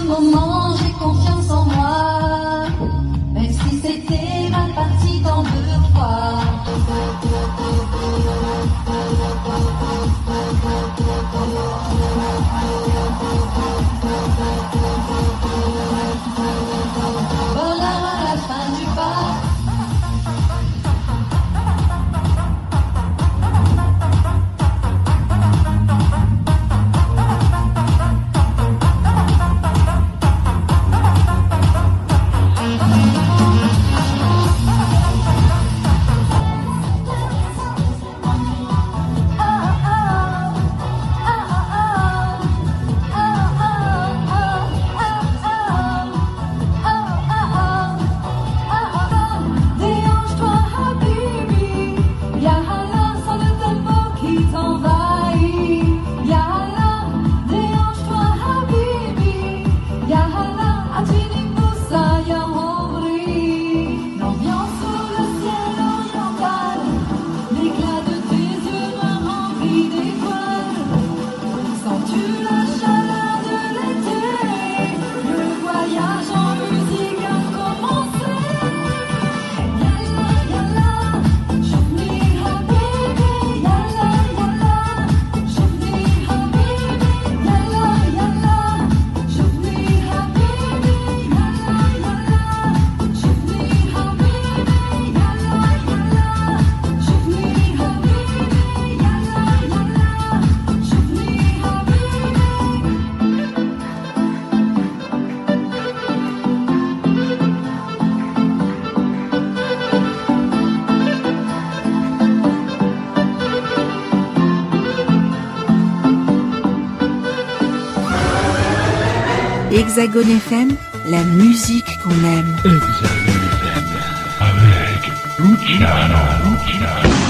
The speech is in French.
moment, j'ai confiance en moi, même si c'était mal parti tant de fois. Voleur à la fin du pas. Hexagone FM, la musique qu'on aime. Hexagone FM avec Luciano.